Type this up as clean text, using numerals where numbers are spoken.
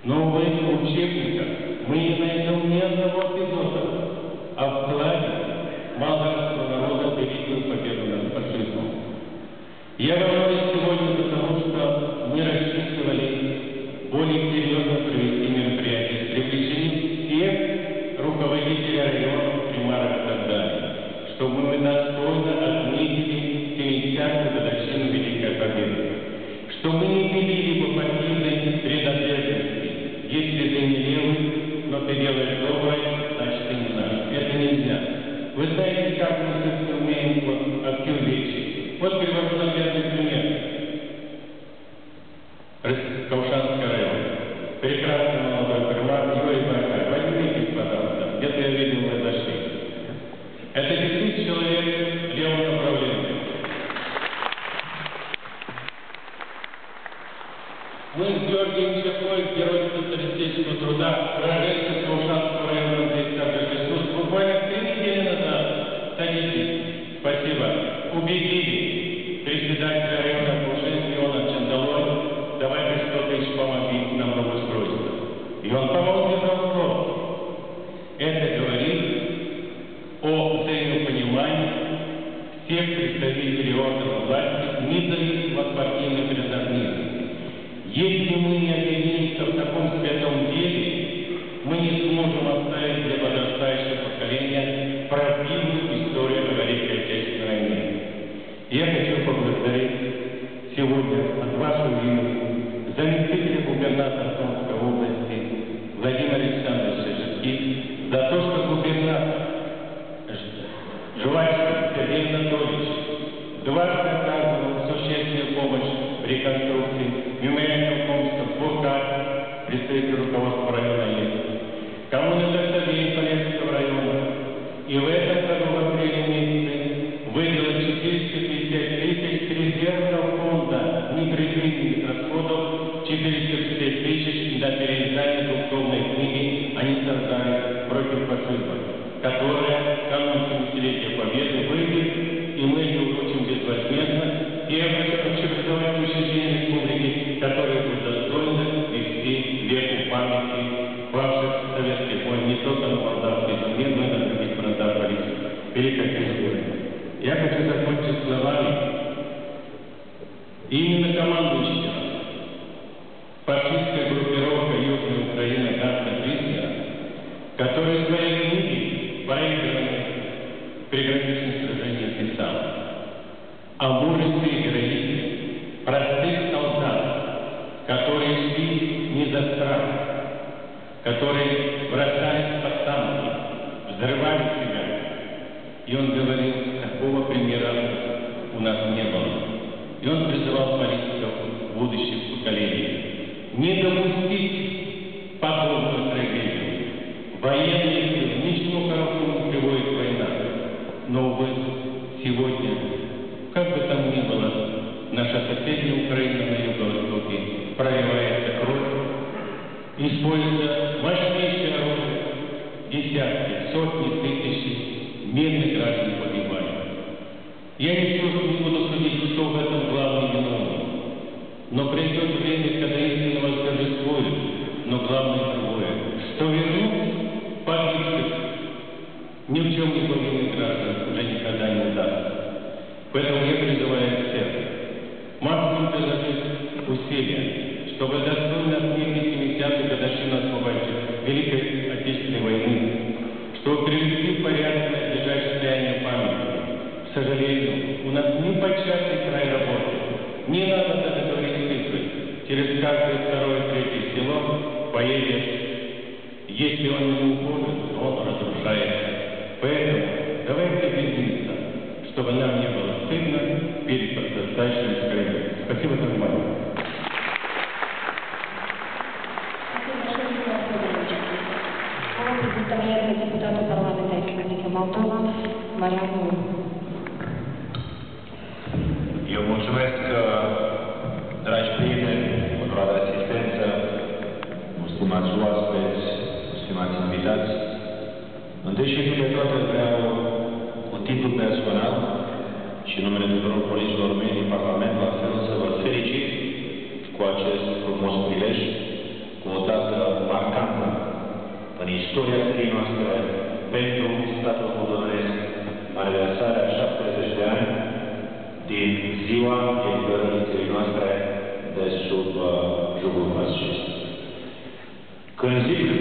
Но в этих учебниках мы не найдем ни одного эпизода о вкладе молдавского народа в великую победу над фашизмом. Я волнуюсь сегодня потому, что мы рассчитывали более серьезно провести мероприятие с привлечением всех руководителей районов, примарок и так далее, чтобы мы достойно отметили 70-ю годовщину Великой Победы, чтобы мы не делили по партийной принадлежности. Если ты не левый, но ты делаешь доброе, значит ты не наш. Это нельзя. Вы знаете, как мы все умеем вот, актив речи. Вот привожу наглядный пример. Каушанский район. Прекрасный молодой примар Юрий Баркай. Возьмите, пожалуйста. Где-то я видел, вы зашли. Это действительно человек левого направления. Мы с Георгием Чехой, герой социалистического труда, уроженцы Каушанского района здесь также присутствуют. Буквально 3 недели назад, садитесь, спасибо, убедили председателя района Каушинска Иона Чандалой, давайте что-то еще помоги нам на устройство. И он помог держать вопрос. Это говорит о взаимопонимании всех представителей органов власти, независимо от партийной принадлежности. Если мы не объединимся в таком светлом деле, мы не сможем оставить для подрастающего поколения правдивую историю о Великой Отечественной войне. Я хочу поблагодарить сегодня от вашего имени заместителя губернатора Томской области Владимира Александровича Жидких за то, что губернатор Жвачкин Сергей Анатольевич дважды оказывал существенную помощь в реконструкции мемориального комплекса ФОКа, представитель руководства района есть, коммунальных совет Полесского района. И в этом году в апреле месяце выделено 450 тысяч с резервного фонда непредвиденных расходов, 460 тысяч на переиздание духовной книги «Они сражались против фашизма», которая в канун 70-летия Победы выйдет, и мы ее вручим безвозмездно. И я хочу общеобразовательные учреждения республики, которые будут достойны вести веку памяти ваших советских войн, не только на Молдавской земле, но и на других фронтах Великой Отечественной войны. Я хочу закончить словами. Именно командующий фашистской группировка Южная Украина Ганса Гриснера, который в своей книге «Проигранные приграничные сражения» писал о мужестве и героизме простых солдат, которые шли не за страх, которые бросались под танки, взрывали себя. И он говорил, такого примера у нас не было. И он призывал политиков будущих поколений не допустить подобную трагедию. Военные ни к чему хорошему не приводит война. Но, увы, сегодня, как бы там ни было, наша соседняя Украина на юго-востоке проливается кровь, используя мощнейшее оружие, десятки, сотни тысяч мирных граждан погибали. Я не буду судить, кто в этом главный виновник, но придет время, когда истина восторжествует, но главное другое, что вернуть погибших ни в чем не повинных граждан уже никогда не удастся. Поэтому я призываю всех максимум приложить усилия, чтобы достойно отметить 70-ю годовщину Великой Отечественной войны, чтобы привести в порядок надлежащее состояние памяти. К сожалению, у нас не початый край работы. Не надо даже говорить цифры. Через каждое второе, третье село поедет. Если он не уходит, он разрушается. Поэтому давайте объединиться, чтобы нам не было стыдно перед подрастающими поколениями. Спасибо за внимание. Слово предоставляется депутату парламента Республики Молдова Marianu. Eu mulțumesc, dragi prieteni, onorată asistență, stimați oaspeți, stimați invitați. Întâi și de toate vreau cu titlu personal și numele tuturor colegilor mei din Parlament, la fel să vă felicit cu acest frumos prilej, cu o dată în istoria țării noastre pentru statul moldovesc, aniversarea 70 de ani din ziua eliberării țării noastre de sub jugul fascist. Când zic